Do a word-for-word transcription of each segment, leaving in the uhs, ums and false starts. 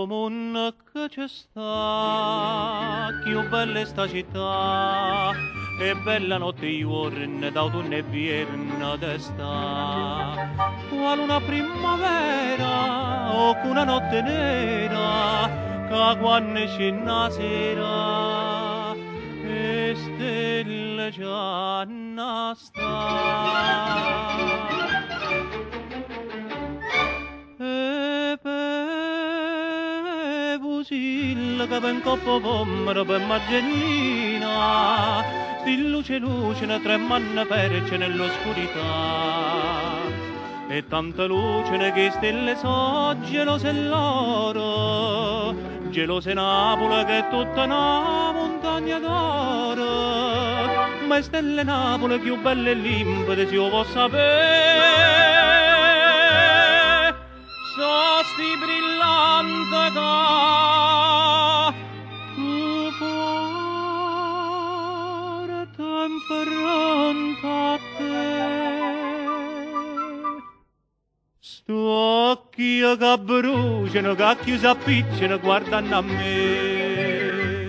sto mondo che c'è sta, che bella è sta città, e bella notte i giorni d'autunno e vierno d'estate. Qual una primavera o una notte nera, che quando esce una sera e stelle già non sta. E per Busil che ben coppo pommero per Margellina, sti luce luce ne tremano perce nell'oscurità. E tanta luce che stelle so gelose loro, gelose Napoli che è tutta una montagna d'oro. Ma stelle Napoli più belle e limpide si può sapere. So sti brillante che tu porta in fronte a te. Sto occhi che bruciano, che chiusi appicciano, guardano a me.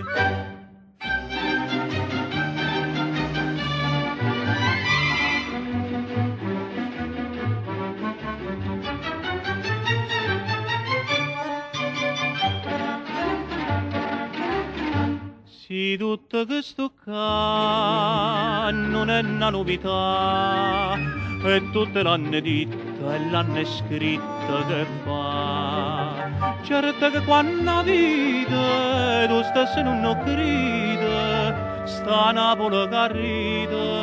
Sì, tutto questo qua non è una novità, e tutte l'hanno detto e l'hanno scritto che fa. Certo che quando vide tu stesso non lo crede, sta Napoli che ride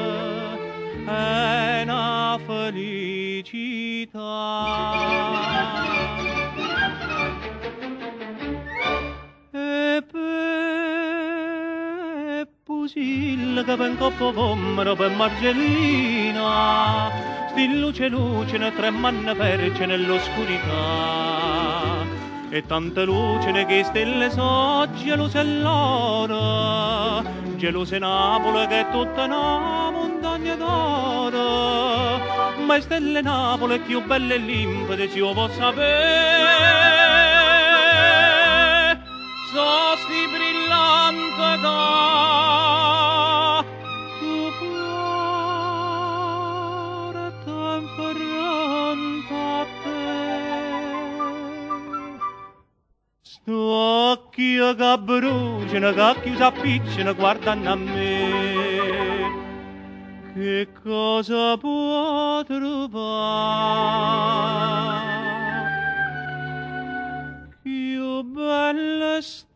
è una felicità. E per Busil che ben coppo pommero per Margellina, sti luce luce ne tremano perce nell'oscurità. E tante luce che stelle so gelose loro, gelose Napoli che è tutta una montagna d'oro. Ma stelle Napoli più belle e limpide si può sapere. So sti brillante che tu porta in fronte a te. Sto occhi che bruciano, che chiusi appicciano, guardano a me. Che cosa può trovare? Più bella